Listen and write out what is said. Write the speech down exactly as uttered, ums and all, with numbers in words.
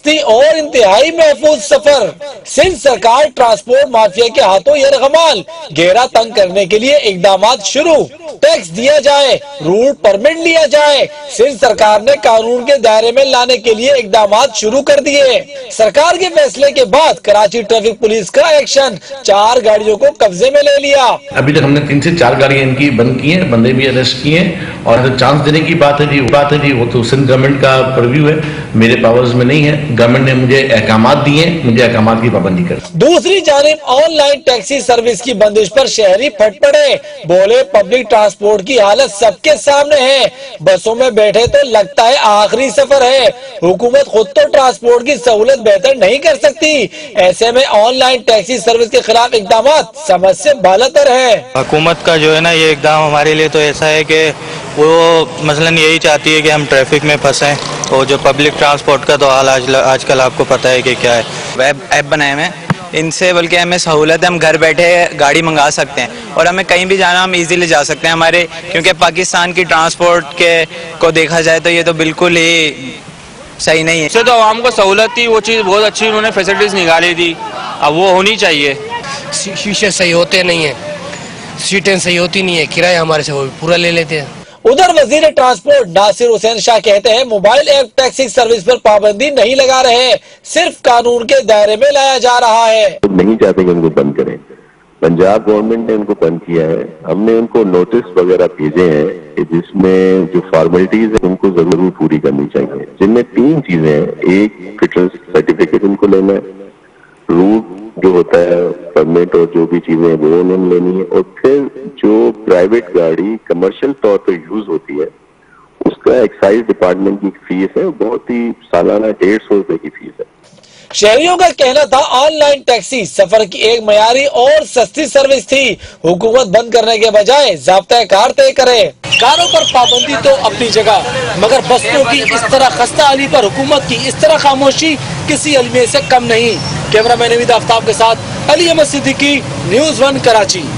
سستی اور انتہائی محفوظ سفر۔ سندھ سرکار ٹرانسپورٹ مافیا کے ہاتھوں یرغمال، گھیرا تنگ کرنے کے لیے اقدامات شروع، ٹیکس دیا جائے، روٹ پرمٹ لیا جائے۔ سندھ سرکار نے قانون کے دائرے میں لانے کے لیے اقدامات شروع کر دیے۔ سرکار کے فیصلے کے بعد کراچی ٹریفک پولیس کا ایکشن، چار گاڑیوں کو قبضے میں لے لیا۔ ابھی تک ہم نے تین سے چار گاڑیاں ان کی بند کی ہیں، بندے بھی اریسٹ کیے ہیں، اور چانس دینے کی بات ہے جی بات ہے جی وہ تو سندھ گورنمنٹ کا پرویو ہے، میرے پاورز میں نہیں ہے۔ گورنمنٹ نے مجھے احکامات دیے ہیں، مجھے احکامات کی پابندی کر۔ دوسری جانب آن لائن ٹیکسی سروس کی بندش پر شہری پھٹ پڑے، بولے پبلک ٹرانسپورٹ کی حالت سب کے سامنے ہے، بسوں میں بیٹھے تو لگتا ہے آخری سفر ہے، حکومت خود تو ٹرانسپورٹ کی سہولت بہتر نہیں کر سکتی، ایسے میں آن لائن ٹیکسی سروس کے خلاف اقدامات سمجھ سے بالاتر ہے۔ حکومت کا جو ہے نا یہ اقدام ہمارے لیے تو ایسا ہے کہ وہ مثلاً یہی چاہتی ہے کہ ہم ٹریفک میں پھنسیں، اور جو پبلک ٹرانسپورٹ کا تو حال آج کل آپ کو پتہ ہے کہ کیا ہے۔ ویب ایپ بنائے ہیں ان سے، بلکہ ہمیں سہولت ہے، ہم گھر بیٹھے گاڑی منگا سکتے ہیں، اور ہمیں کہیں بھی جانا ہم ایزیلی جا سکتے ہیں ہمارے، کیونکہ پاکستان کی ٹرانسپورٹ کے کو دیکھا جائے تو یہ تو بالکل ہی صحیح نہیں ہے۔ اس سے تو عوام کو سہولت تھی، وہ چیز بہت اچھی انہوں نے فیسلٹیز نکالی تھی، اب وہ ہونی چاہیے۔ شیشے صحیح ہوتے نہیں ہیں، سیٹیں صحیح ہوتی نہیں ہے، کرایہ ہمارے سے وہ پورا لے لیتے ہیں۔ ادھر وزیر ٹرانسپورٹ ناصر حسین شاہ کہتے ہیں موبائل ایپ ٹیکسی سروس پر پابندی نہیں لگا رہے، صرف قانون کے دائرے میں لایا جا رہا ہے۔ نہیں چاہتے کہ ان کو بند کریں، پنجاب گورنمنٹ نے ان کو بند کیا ہے، ہم نے ان کو نوٹس وغیرہ بھیجے ہیں کہ جس میں جو فارمیلٹیز ہیں ان کو ضرور پوری کرنی چاہیے، جن میں تین چیزیں ہیں، ایک فٹنس سرٹیفکیٹ ان کو لینا ہے، روٹ جو ہوتا ہے پرمٹ اور جو بھی چیزیں وہ انہوں نے لینی ہے، اور پھر جو پرائیویٹ گاڑی کمرشل طور پہ یوز ہوتی ہے اس کا ایکسائز ڈپارٹمنٹ کی فیس ہے، بہت ہی سالانہ ڈیڑھ سو روپے کی فیس ہے۔ شہریوں کا کہنا تھا آن لائن ٹیکسی سفر کی ایک معیاری اور سستی سروس تھی، حکومت بند کرنے کے بجائے ضابطۂ کار طے کرے۔ کاروں پر پابندی تو اپنی جگہ، مگر بستوں کی اس طرح خستہ حالی پر حکومت کی اس طرح خاموشی کسی المیہ سے کم نہیں۔ کیمرہ مین نوید آفتاب کے ساتھ علی احمد صدیقی، نیوز ون کراچی۔